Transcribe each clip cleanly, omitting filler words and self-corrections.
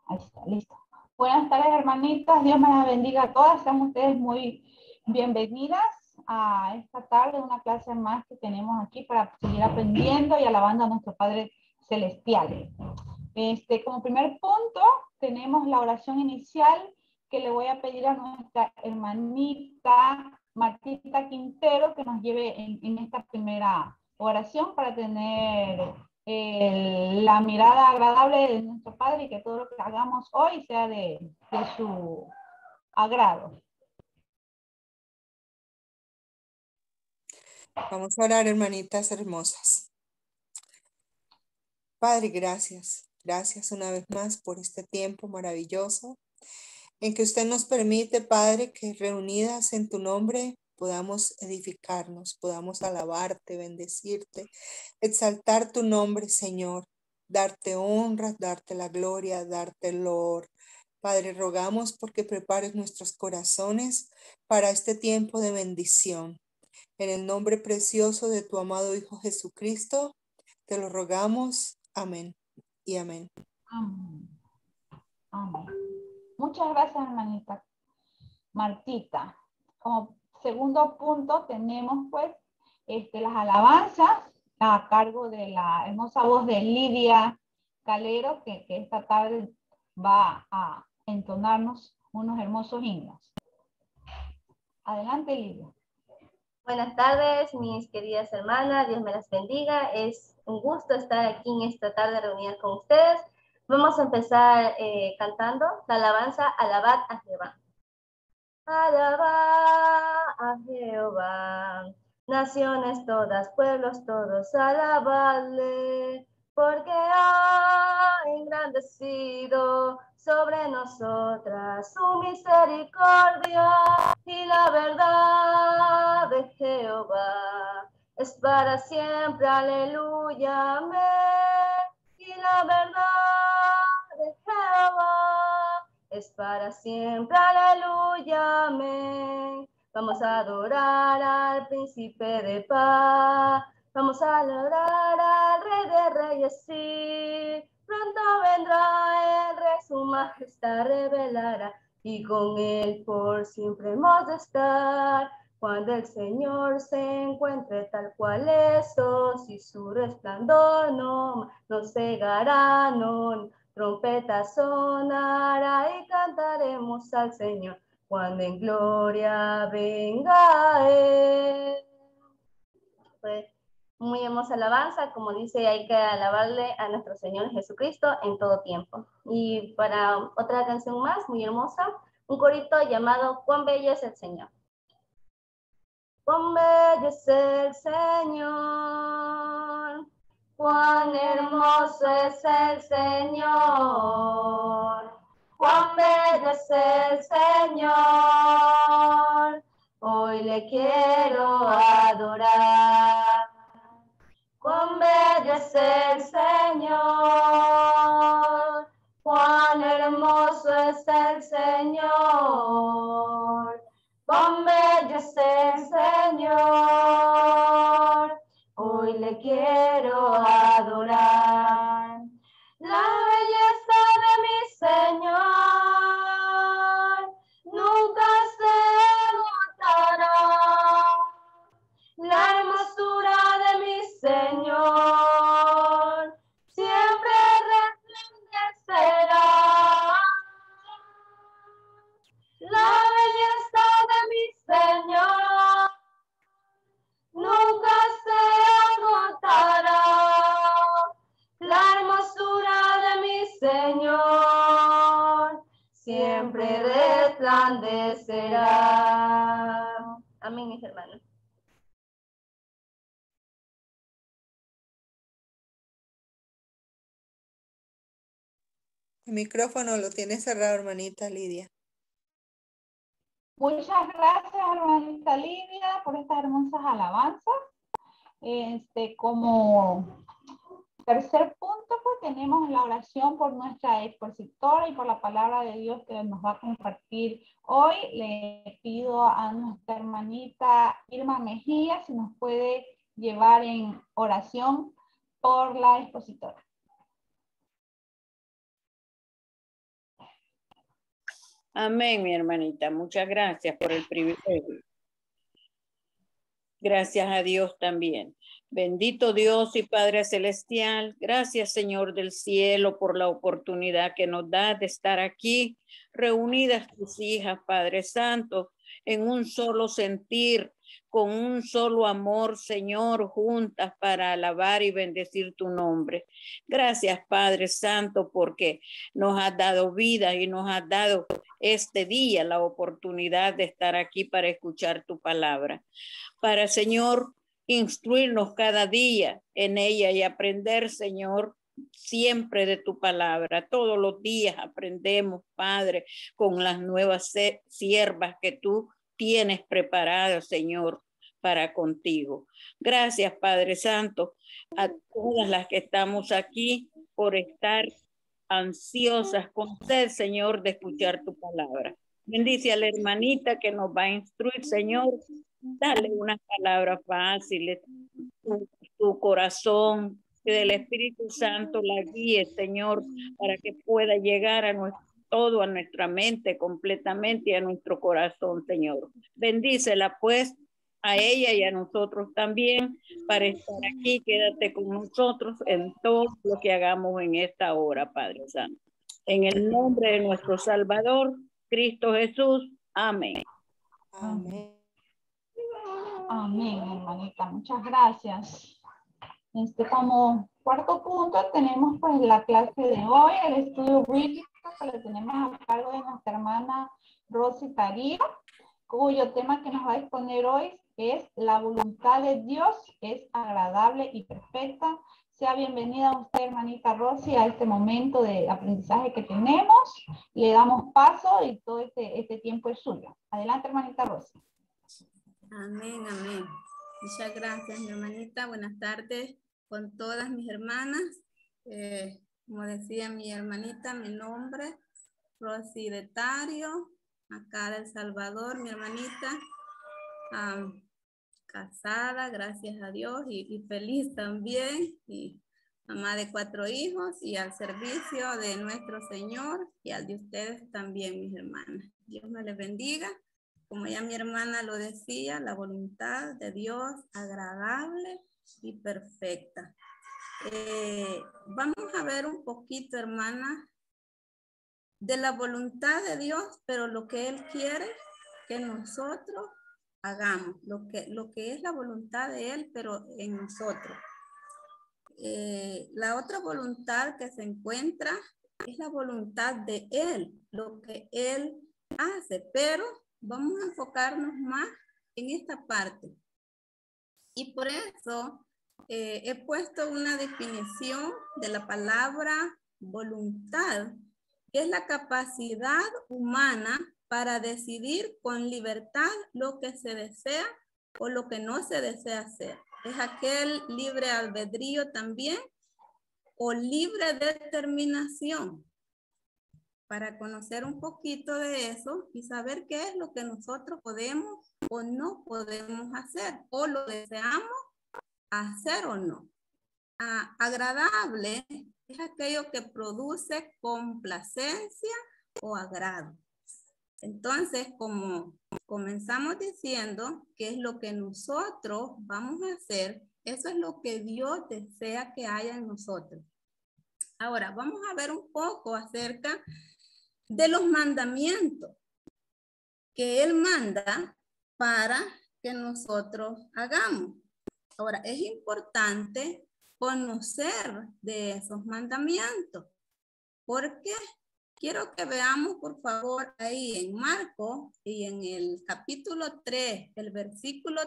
Ahí está, listo. Buenas tardes, hermanitas. Dios me las bendiga a todas. Sean ustedes muy bienvenidas a esta tarde, una clase más que tenemos aquí para seguir aprendiendo y alabando a nuestro Padre Celestial. Como primer punto, tenemos la oración inicial que le voy a pedir a nuestra hermanita Martita Quintero que nos lleve en esta primera oración para tener la mirada agradable de nuestro Padre y que todo lo que hagamos hoy sea de su agrado. Vamos a orar, hermanitas hermosas. Padre, gracias. Gracias una vez más por este tiempo maravilloso en que usted nos permite, Padre, que reunidas en tu nombre podamos edificarnos, podamos alabarte, bendecirte, exaltar tu nombre, Señor, darte honra, darte la gloria, darte el honor. Padre, rogamos porque prepares nuestros corazones para este tiempo de bendición. En el nombre precioso de tu amado Hijo Jesucristo, te lo rogamos. Amén y amén. Amén. Amén. Muchas gracias, hermanita Martita. Como segundo punto tenemos pues las alabanzas a cargo de la hermosa voz de Lidia Calero, que esta tarde va a entonarnos unos hermosos himnos. Adelante, Lidia. Buenas tardes, mis queridas hermanas. Dios me las bendiga. Es un gusto estar aquí en esta tarde reunida con ustedes. Vamos a empezar cantando la alabanza Alabad a Jehová. Alabad a Jehová, naciones todas, pueblos todos, alabadle, porque ha engrandecido sobre nosotras su misericordia, y la verdad de Jehová es para siempre, aleluya, amén. Y la verdad de Jehová es para siempre, aleluya, amén. Vamos a adorar al príncipe de paz, vamos a adorar al rey de reyes, sí. Pronto vendrá el rey, su majestad revelará, y con él por siempre hemos de estar. Cuando el Señor se encuentre tal cual es, y su resplandor no cegará, no. Trompeta sonará y cantaremos al Señor cuando en gloria venga Él. Pues muy hermosa alabanza, como dice, hay que alabarle a nuestro Señor Jesucristo en todo tiempo. Y para otra canción más, muy hermosa, un corito llamado Cuán bello es el Señor. Cuán bello es el Señor, cuán hermoso es el Señor, cuán bello es el Señor, hoy le quiero adorar. Cuán bello es el Señor, cuán hermoso es el Señor, cuán bello es el Señor, hoy le quiero adorar. La belleza de mi Señor nunca se agotará. La hermosura de mi Señor siempre resplandecerá. La belleza de mi Señor nunca se agotará. La hermosura de mi Señor siempre resplandecerá. Amén, mis hermanos. El micrófono lo tiene cerrado, hermanita Lidia. Muchas gracias, hermanita Lidia, por estas hermosas alabanzas. Como tercer punto, pues tenemos la oración por nuestra expositora y por la palabra de Dios que nos va a compartir hoy. Le pido a nuestra hermanita Irma Mejía si nos puede llevar en oración por la expositora. Amén, mi hermanita. Muchas gracias por el privilegio. Gracias a Dios también. Bendito Dios y Padre Celestial, gracias Señor del cielo por la oportunidad que nos da de estar aquí, reunidas tus hijas, Padre Santo, en un solo sentir, con un solo amor, Señor, juntas para alabar y bendecir tu nombre. Gracias, Padre Santo, porque nos has dado vida y nos has dado este día la oportunidad de estar aquí para escuchar tu palabra. Para, Señor, instruirnos cada día en ella y aprender, Señor, siempre de tu palabra. Todos los días aprendemos, Padre, con las nuevas siervas que tú tienes preparadas, Señor, para contigo. Gracias, Padre Santo, a todas las que estamos aquí por estar ansiosas con sed, Señor, de escuchar tu palabra. Bendice a la hermanita que nos va a instruir, Señor. Dale unas palabras fáciles, tu corazón, que el Espíritu Santo la guíe, Señor, para que pueda llegar a todo a nuestra mente completamente y a nuestro corazón, Señor. Bendícela pues a ella y a nosotros también para estar aquí. Quédate con nosotros en todo lo que hagamos en esta hora, Padre Santo. En el nombre de nuestro Salvador, Cristo Jesús. Amén. Amén. Amén, hermanita. Muchas gracias. Como cuarto punto tenemos pues la clase de hoy, el estudio bíblico que le tenemos a cargo de nuestra hermana Rosy Tarío, cuyo tema que nos va a exponer hoy es la voluntad de Dios es agradable y perfecta. Sea bienvenida usted, hermanita Rosy, a este momento de aprendizaje que tenemos. Le damos paso y todo este tiempo es suyo. Adelante, hermanita Rosy. Amén, amén. Muchas gracias, mi hermanita. Buenas tardes con todas mis hermanas. Como decía mi hermanita, mi nombre, Rosy de Tario, acá de El Salvador, mi hermanita. Casada, gracias a Dios, y feliz también, y mamá de 4 hijos, y al servicio de nuestro Señor, y al de ustedes también, mis hermanas. Dios me les bendiga. Como ya mi hermana lo decía, la voluntad de Dios agradable y perfecta. Vamos a ver un poquito, hermana, de la voluntad de Dios, pero lo que Él quiere que nosotros hagamos, lo que es la voluntad de Él, pero en nosotros. La otra voluntad que se encuentra es la voluntad de Él, lo que Él hace, pero vamos a enfocarnos más en esta parte. Y por eso he puesto una definición de la palabra voluntad, que es la capacidad humana para decidir con libertad lo que se desea o lo que no se desea hacer. Es aquel libre albedrío también o libre determinación. Para conocer un poquito de eso y saber qué es lo que nosotros podemos o no podemos hacer, o lo deseamos hacer o no. Agradable es aquello que produce complacencia o agrado. Entonces, como comenzamos diciendo que es lo que nosotros vamos a hacer, eso es lo que Dios desea que haya en nosotros. Ahora, vamos a ver un poco acerca de los mandamientos que Él manda para que nosotros hagamos. Ahora, es importante conocer de esos mandamientos. ¿Por qué? Quiero que veamos, por favor, ahí en Marcos y en el capítulo 3, el versículo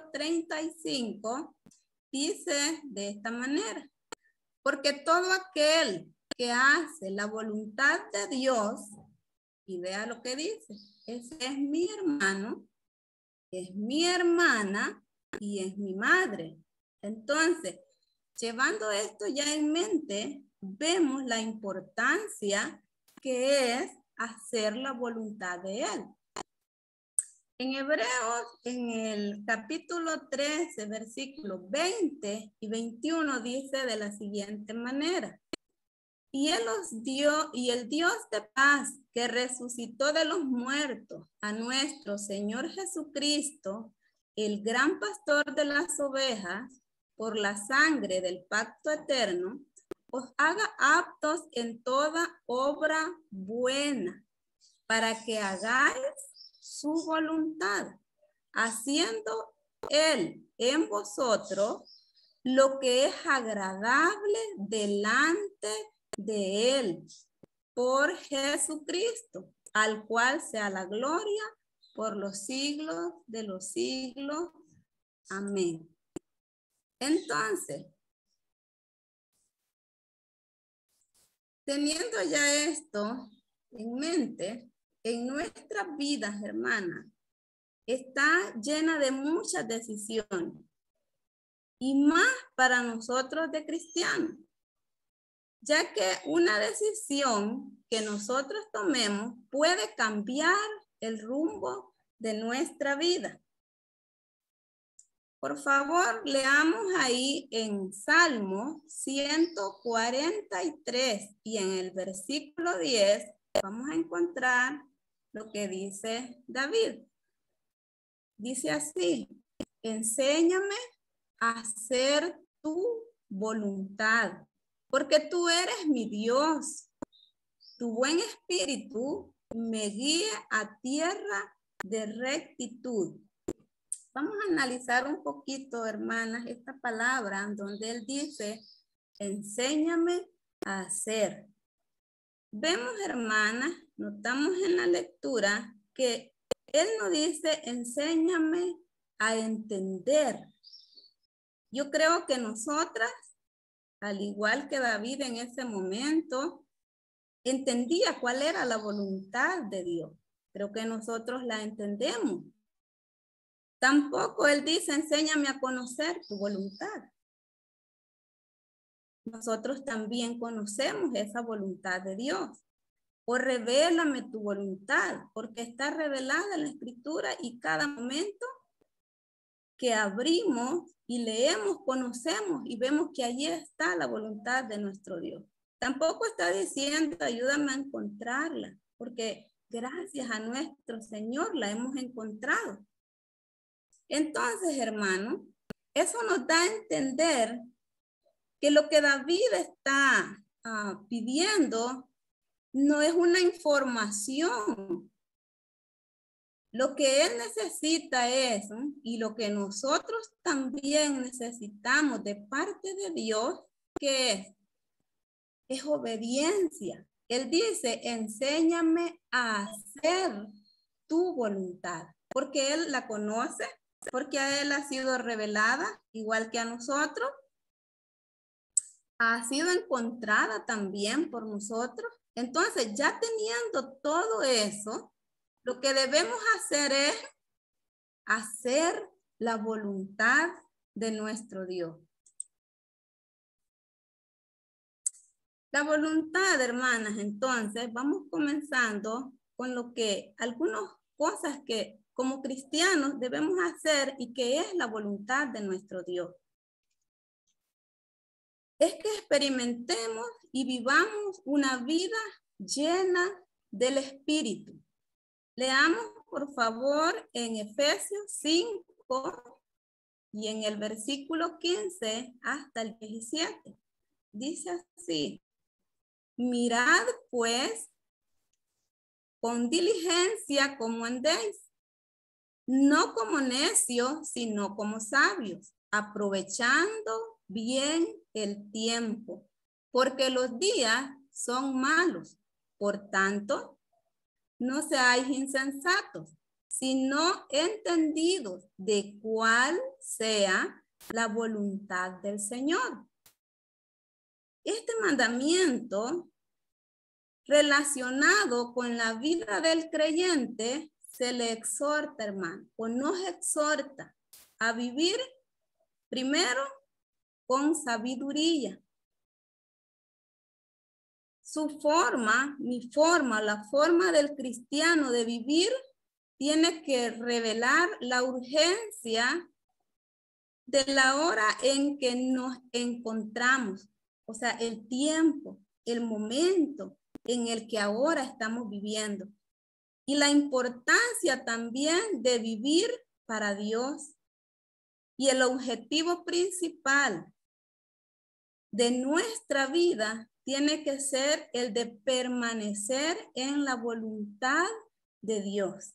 35, dice de esta manera: porque todo aquel que hace la voluntad de Dios, y vea lo que dice, ese es mi hermano, es mi hermana y es mi madre. Entonces, llevando esto ya en mente, vemos la importancia que es hacer la voluntad de Él. En Hebreos, en el capítulo 13, versículos 20 y 21, dice de la siguiente manera: Y Él os dio, y el Dios de paz que resucitó de los muertos a nuestro Señor Jesucristo, el gran pastor de las ovejas, por la sangre del pacto eterno, os haga aptos en toda obra buena, para que hagáis su voluntad, haciendo Él en vosotros lo que es agradable delante de Él, por Jesucristo, al cual sea la gloria por los siglos de los siglos. Amén. Entonces, teniendo ya esto en mente, en nuestras vidas, hermanas, está llena de muchas decisiones, y más para nosotros de cristianos, ya que una decisión que nosotros tomemos puede cambiar el rumbo de nuestra vida. Por favor, leamos ahí en Salmo 143 y en el versículo 10 vamos a encontrar lo que dice David. Dice así: enséñame a hacer tu voluntad, porque tú eres mi Dios. Tu buen espíritu me guíe a tierra de rectitud. Vamos a analizar un poquito, hermanas, esta palabra donde él dice, enséñame a hacer. Vemos, hermanas, notamos en la lectura que él no dice, enséñame a entender. Yo creo que nosotras, al igual que David en ese momento, entendía cuál era la voluntad de Dios. Creo que nosotros la entendemos. Tampoco él dice, enséñame a conocer tu voluntad. Nosotros también conocemos esa voluntad de Dios. O revélame tu voluntad, porque está revelada en la Escritura y cada momento que abrimos y leemos, conocemos y vemos que allí está la voluntad de nuestro Dios. Tampoco está diciendo, ayúdame a encontrarla, porque gracias a nuestro Señor la hemos encontrado. Entonces, hermano, eso nos da a entender que lo que David está pidiendo no es una información. Lo que él necesita es, y lo que nosotros también necesitamos de parte de Dios, que es obediencia. Él dice, enséñame a hacer tu voluntad, porque él la conoce, porque a él ha sido revelada, igual que a nosotros. Ha sido encontrada también por nosotros. Entonces, ya teniendo todo eso, lo que debemos hacer es hacer la voluntad de nuestro Dios. La voluntad, hermanas, entonces, vamos comenzando con lo que, algunas cosas que como cristianos debemos hacer y que es la voluntad de nuestro Dios. Es que experimentemos y vivamos una vida llena del Espíritu. Leamos, por favor, en Efesios 5 y en el versículo 15 hasta el 17. Dice así, mirad pues con diligencia cómo andéis, no como necios, sino como sabios, aprovechando bien el tiempo, porque los días son malos. Por tanto, no seáis insensatos, sino entendidos de cuál sea la voluntad del Señor. Este mandamiento relacionado con la vida del creyente se le exhorta, hermano, o nos exhorta a vivir primero con sabiduría. Su forma, mi forma, la forma del cristiano de vivir tiene que revelar la urgencia de la hora en que nos encontramos, o sea, el tiempo. el momento en el que ahora estamos viviendo y la importancia también de vivir para Dios. Y el objetivo principal de nuestra vida tiene que ser el de permanecer en la voluntad de Dios.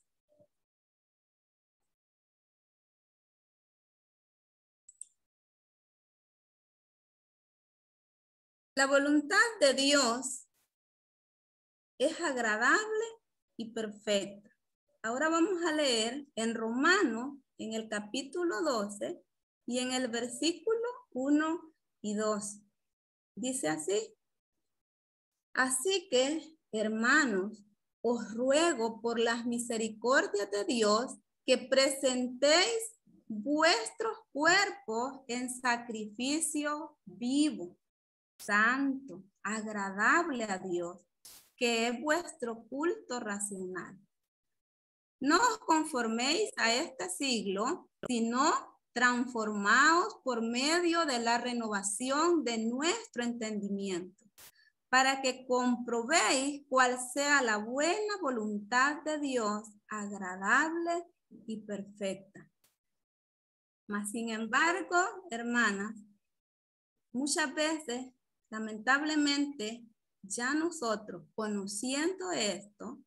La voluntad de Dios es agradable y perfecta. Ahora vamos a leer en Romanos, en el capítulo 12 y en el versículo 1 y 2. Dice así: así que, hermanos, os ruego por las misericordias de Dios que presentéis vuestros cuerpos en sacrificio vivo, santo, agradable a Dios, que es vuestro culto racional. No os conforméis a este siglo, sino transformaos por medio de la renovación de nuestro entendimiento, para que comprobéis cuál sea la buena voluntad de Dios, agradable y perfecta. Mas, sin embargo, hermanas, muchas veces, lamentablemente, ya nosotros, conociendo esto,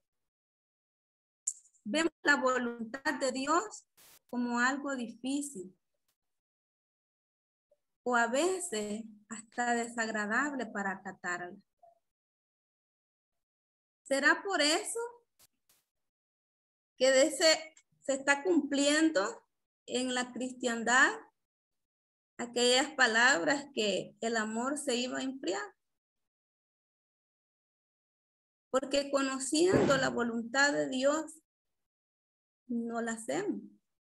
vemos la voluntad de Dios como algo difícil o a veces hasta desagradable para acatarla. ¿Será por eso que se está cumpliendo en la cristiandad aquellas palabras que el amor se iba a enfriar? Porque conociendo la voluntad de Dios, no la hacemos.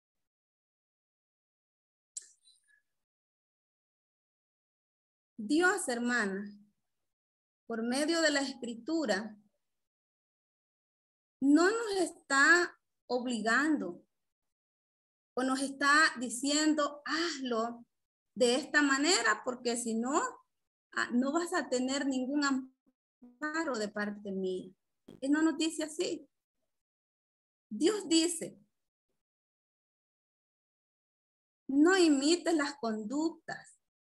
Dios, hermana, por medio de la Escritura, no nos está obligando o nos está diciendo, hazlo de esta manera, porque si no, no vas a tener ningún amparo de parte mía. Él no nos dice así. Dios dice, no imites las conductas.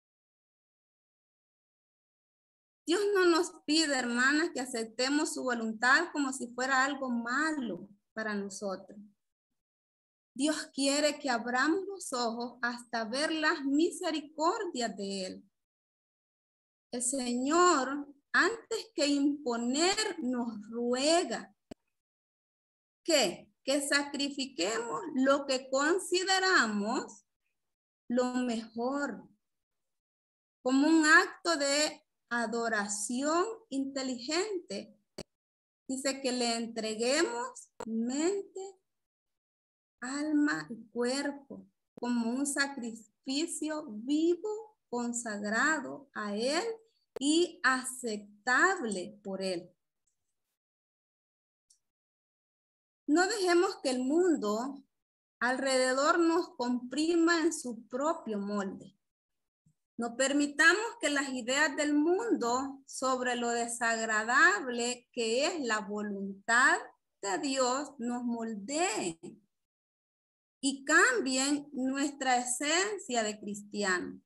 Dios no nos pide, hermanas, que aceptemos su voluntad como si fuera algo malo para nosotros. Dios quiere que abramos los ojos hasta ver las misericordias de Él. El Señor, antes que imponer, nos ruega que sacrifiquemos lo que consideramos lo mejor, como un acto de adoración inteligente. Dice que le entreguemos mente, alma y cuerpo como un sacrificio vivo, consagrado a Él y aceptable por Él. No dejemos que el mundo alrededor nos comprima en su propio molde. No permitamos que las ideas del mundo sobre lo desagradable que es la voluntad de Dios nos moldeen y cambien nuestra esencia de cristiano.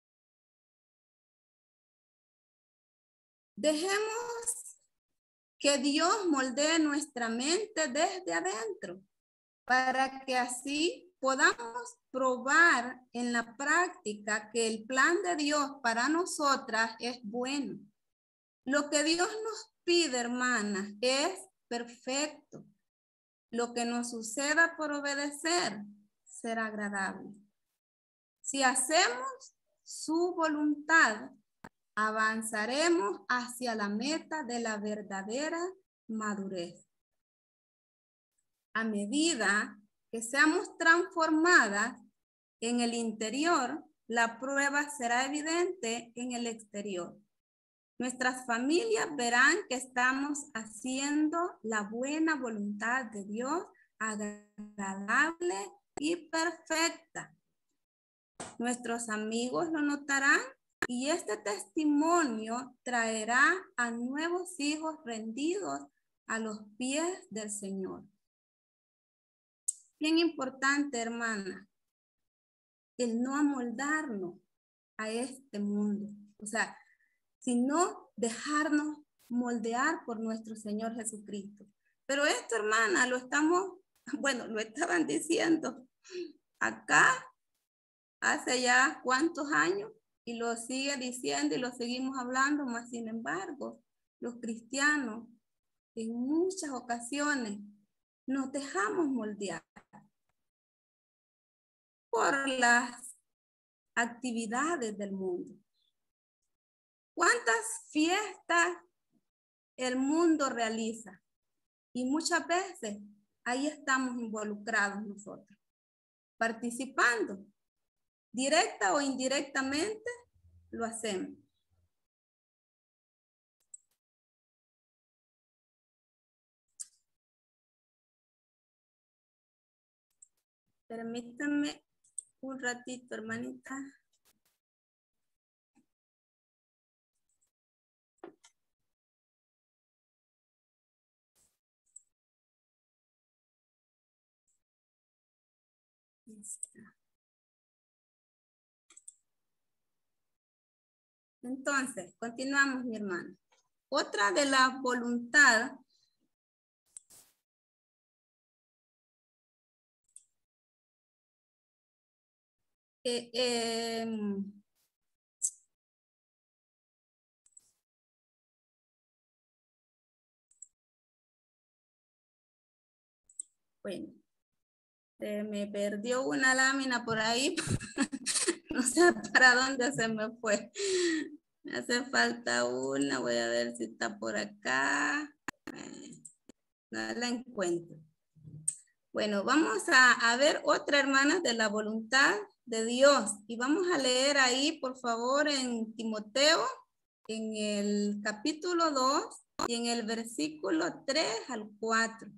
Dejemos que Dios moldee nuestra mente desde adentro para que así podamos probar en la práctica que el plan de Dios para nosotras es bueno. Lo que Dios nos pide, hermanas, es perfecto. Lo que nos suceda por obedecer será agradable. Si hacemos su voluntad, avanzaremos hacia la meta de la verdadera madurez. A medida que seamos transformadas en el interior, la prueba será evidente en el exterior. Nuestras familias verán que estamos haciendo la buena voluntad de Dios, agradable y perfecta. Nuestros amigos lo notarán y este testimonio traerá a nuevos hijos rendidos a los pies del Señor. Bien importante, hermana, el no amoldarnos a este mundo. O sea, sino dejarnos moldear por nuestro Señor Jesucristo. Pero esto, hermana, lo estaban diciendo acá hace ya cuántos años y lo sigue diciendo y lo seguimos hablando, mas sin embargo, los cristianos en muchas ocasiones nos dejamos moldear por las actividades del mundo. ¿Cuántas fiestas el mundo realiza? Y muchas veces ahí estamos involucrados nosotros, participando, directa o indirectamente, lo hacemos. Permítanme un ratito, hermanita. Entonces, continuamos, mi hermana. Otra de la voluntad bueno, me perdió una lámina por ahí. No sé para dónde se me fue. Me hace falta una. Voy a ver si está por acá. No la encuentro. Bueno, vamos a ver otra, hermana, de la voluntad de Dios. Y vamos a leer ahí, por favor, en Timoteo, en el capítulo 2 y en el versículo 3 al 4.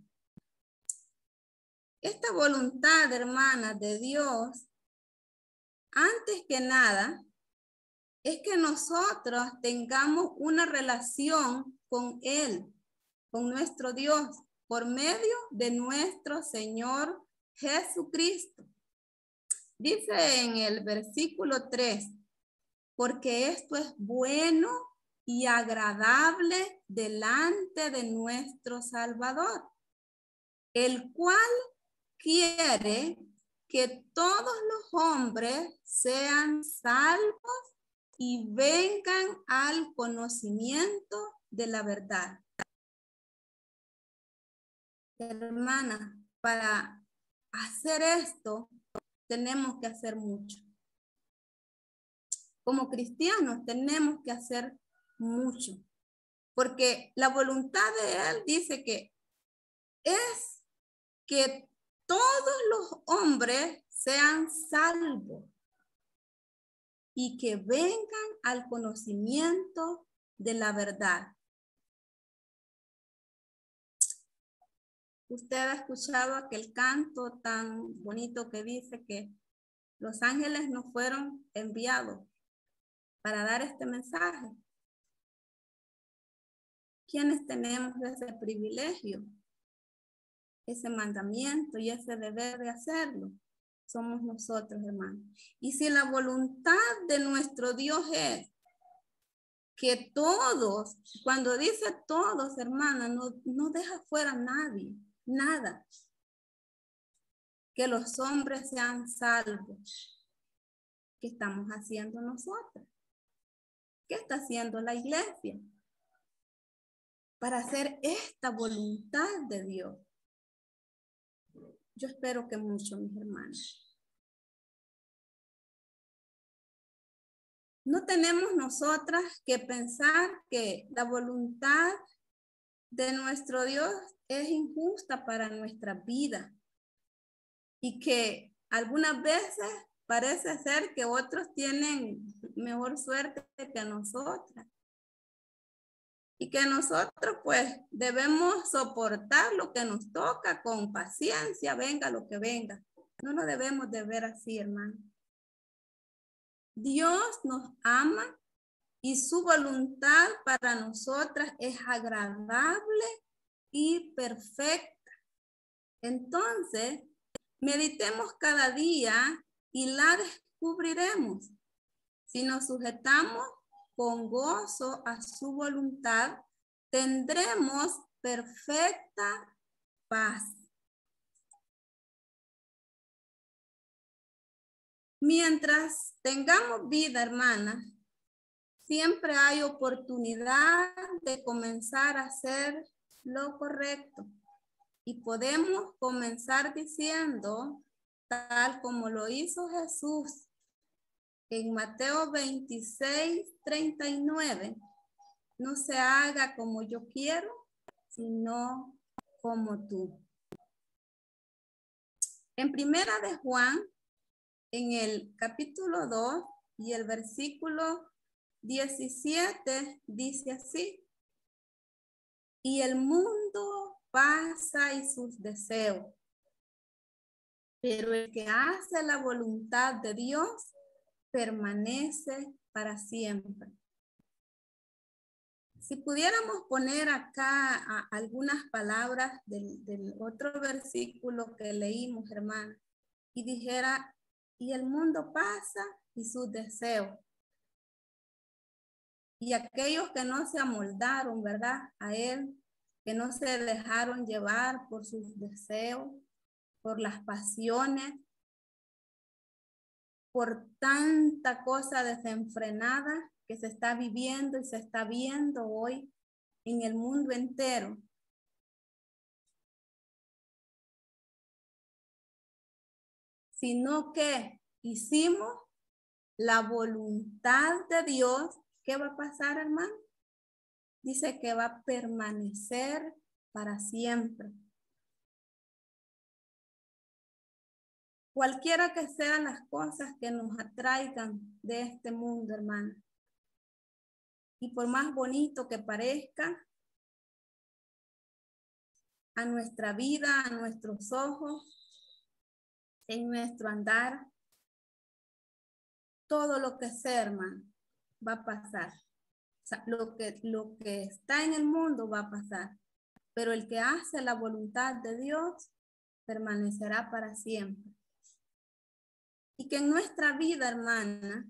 Esta voluntad, hermana, de Dios, antes que nada, es que nosotros tengamos una relación con Él, con nuestro Dios, por medio de nuestro Señor Jesucristo. Dice en el versículo 3, porque esto es bueno y agradable delante de nuestro Salvador, el cual quiere que todos los hombres sean salvos y vengan al conocimiento de la verdad. Hermana, para hacer esto tenemos que hacer mucho. Como cristianos tenemos que hacer mucho, porque la voluntad de Él dice que es que todos los hombres sean salvos y que vengan al conocimiento de la verdad. Usted ha escuchado aquel canto tan bonito que dice que los ángeles no fueron enviados para dar este mensaje. ¿Quiénes tenemos ese privilegio, ese mandamiento y ese deber de hacerlo? Somos nosotros, hermanos. Y si la voluntad de nuestro Dios es que todos, cuando dice todos, hermana, no deja fuera a nadie, nada. Que los hombres sean salvos. ¿Qué estamos haciendo nosotros? ¿Qué está haciendo la iglesia para hacer esta voluntad de Dios? Yo espero que mucho, mis hermanos. No tenemos nosotras que pensar que la voluntad de nuestro Dios es injusta para nuestra vida y que algunas veces parece ser que otros tienen mejor suerte que nosotras. Y que nosotros pues debemos soportar lo que nos toca con paciencia, venga lo que venga. No nos debemos de ver así, hermano. Dios nos ama y su voluntad para nosotras es agradable y perfecta. Entonces, meditemos cada día y la descubriremos. Si nos sujetamos con gozo a su voluntad, tendremos perfecta paz. Mientras tengamos vida, hermanas, siempre hay oportunidad de comenzar a hacer lo correcto. Y podemos comenzar diciendo, tal como lo hizo Jesús en Mateo 26:39, no se haga como yo quiero, sino como tú. En primera de Juan, en el capítulo 2 y el versículo 17, dice así: y el mundo pasa y sus deseos, pero el que hace la voluntad de Dios permanece para siempre. Si pudiéramos poner acá algunas palabras del otro versículo que leímos, hermana, y dijera, y el mundo pasa y sus deseos. Y aquellos que no se amoldaron, ¿verdad?, a él, que no se dejaron llevar por sus deseos, por las pasiones, por tanta cosa desenfrenada que se está viviendo y se está viendo hoy en el mundo entero. Sino que hicimos la voluntad de Dios. ¿Qué va a pasar, hermano? Dice que va a permanecer para siempre. Cualquiera que sean las cosas que nos atraigan de este mundo, hermano. Y por más bonito que parezca a nuestra vida, a nuestros ojos, en nuestro andar, todo lo que sea, hermano, va a pasar. O sea, lo que está en el mundo va a pasar. Pero el que hace la voluntad de Dios permanecerá para siempre. Y que en nuestra vida, hermana,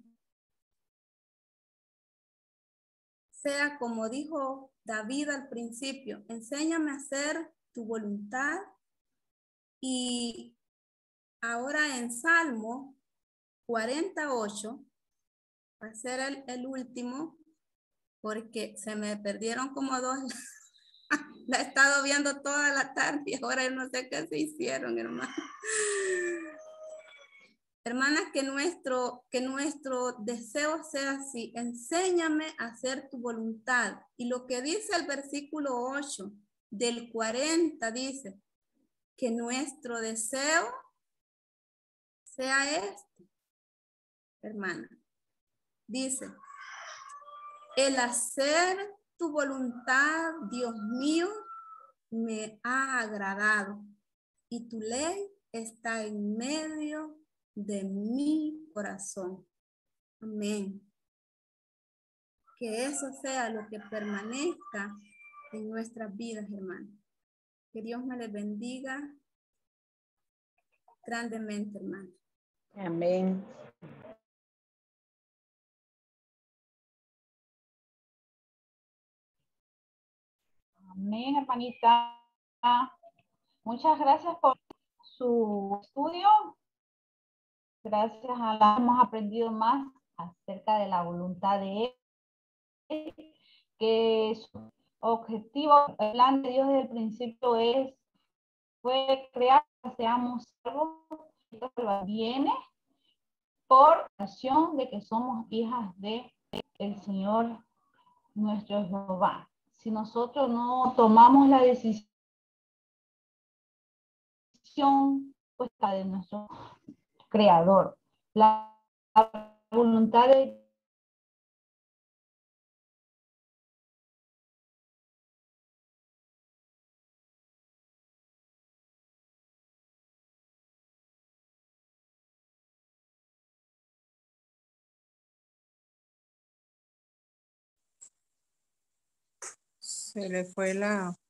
sea como dijo David al principio, enséñame a hacer tu voluntad. Y ahora en Salmo 48, va a ser el último, porque se me perdieron como dos. La he estado viendo toda la tarde y ahora no sé qué se hicieron, hermano. Hermanas, que nuestro deseo sea así. Enséñame a hacer tu voluntad. Y lo que dice el versículo 8 del 40 dice que nuestro deseo sea este, hermana. Dice, el hacer tu voluntad, Dios mío, me ha agradado y tu ley está en medio de mi corazón. Amén. Que eso sea lo que permanezca en nuestras vidas, hermanos. Que Dios me les bendiga grandemente, hermano. Amén. Amén, hermanita. Muchas gracias por su estudio. Gracias a la hemos aprendido más acerca de la voluntad de Él, que su objetivo, el plan de Dios desde el principio fue crear que seamos salvos. Viene por acción de que somos hijas de el Señor nuestro Jehová. Si nosotros no tomamos la decisión pues la de nuestro Creador, la voluntad de Se le fue la...